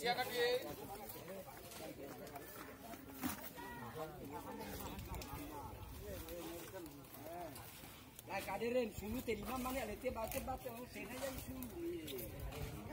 siakan dia. Like ada ren sulu terima mana lete bate bate orang senang jadi sulu.